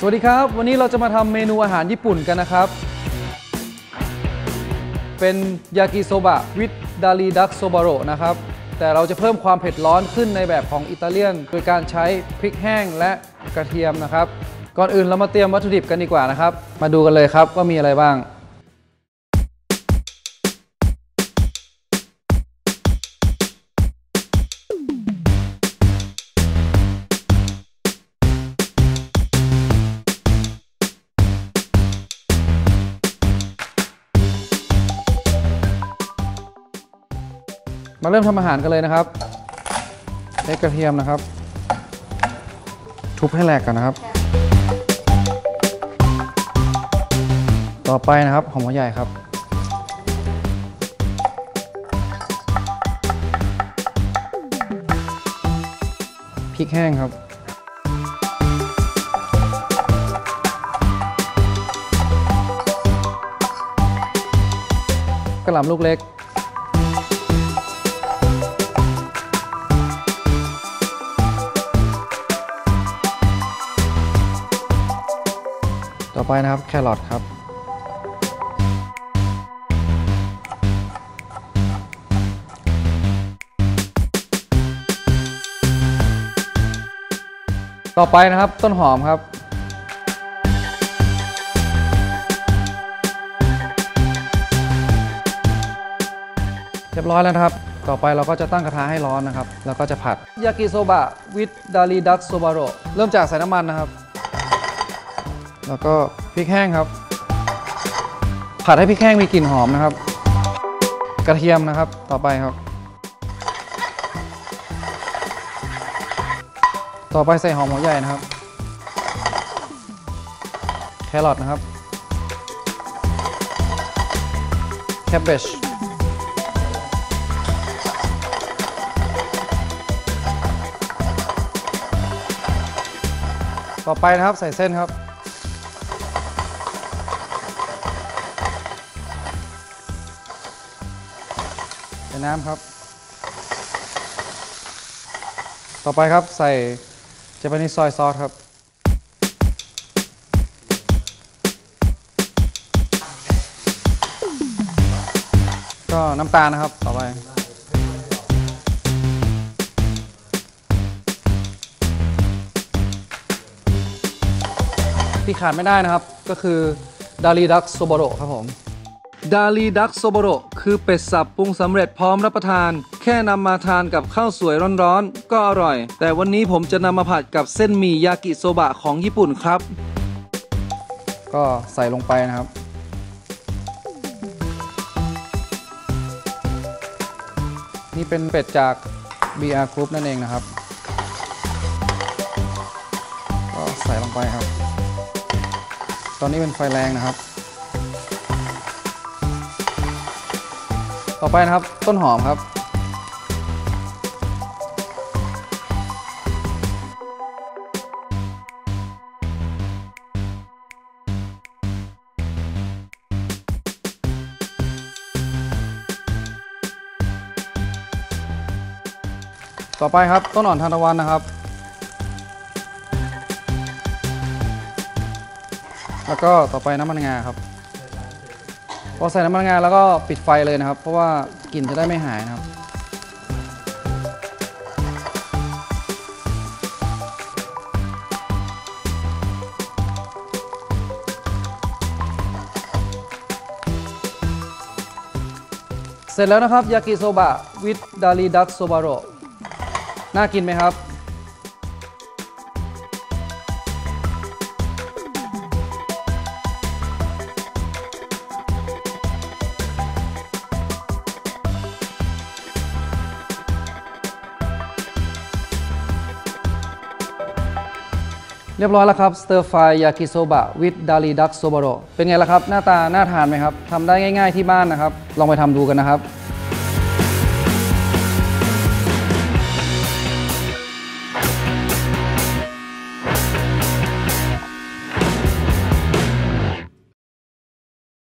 วัสดีครับวันนี้เราจะมาทำเมนูอาหารญี่ปุ่นกันนะครับเป็นยากิโซบะวิดดาริดักโซบาโรนะครับแต่เราจะเพิ่มความเผ็ดร้อนขึ้นในแบบของอิตาเลียนโดยการใช้พริกแห้งและกระเทียมนะครับก่อนอื่นเรามาเตรียมวัตถุดิบกันดีกว่านะครับมาดูกันเลยครับว่ามีอะไรบ้างมาเริ่มทำอาหารกันเลยนะครับใช้กระเทียมนะครับทุบให้แหลกกันนะครับต่อไปนะครับหอมหัวใหญ่ครับพริกแห้งครับกระหล่ำลูกเล็กต่อไปนะครับแครอทครับต่อไปนะครับต้นหอมครับเรียบร้อยแล้วนะครับต่อไปเราก็จะตั้งกระทะให้ร้อนนะครับแล้วก็จะผัดยากิโซบะวิดดาริดักโซบาโรเริ่มจากใส่น้ำมันนะครับแล้วก็พริกแห้งครับผัดให้พริกแห้งมีกลิ่นหอมนะครับกระเทียมนะครับต่อไปครับต่อไปใส่หอมหัวใหญ่นะครับแครอทนะครับแคบเบชต่อไปนะครับใส่เส้นครับใส่น้ำครับต่อไปครับใส่เจแปนิสซอยซอสครับก็น้ำตาลนะครับต่อไปที่ขาดไม่ได้นะครับก็คือดาริดักโซบาโรครับผมดาริดักโซบาโรคือเป็ดสับปรุงสำเร็จพร้อมรับประทานแค่นำมาทานกับข้าวสวยร้อนๆก็อร่อยแต่วันนี้ผมจะนำมาผัดกับเส้นหมี่ยากิโซบะของญี่ปุ่นครับก็ใส่ลงไปนะครับนี่เป็นเป็ดจาก BR Group นั่นเองนะครับก็ใส่ลงไปครับตอนนี้เป็นไฟแรงนะครับต่อไปนะครับต้นหอมครับต่อไปครับต้นอ่อนทานตะวันนะครับแล้วก็ต่อไปน้ำมันงาครับพอใส่น้ำมันงาแล้วก็ปิดไฟเลยนะครับเพราะว่ากลิ่นจะได้ไม่หายนะครับเสร็จแล้วนะครับยากิโซบะวิดดาริดักโซบาโรน่ากินไหมครับเรียบร้อยแล้วครับสเตอร์ฟรายยากิโซบะวิดดาริดักโซบาโรเป็นไงล่ะครับหน้าตาน่าทานไหมครับทำได้ง่ายๆที่บ้านนะครับลองไปทำดูกันนะครับ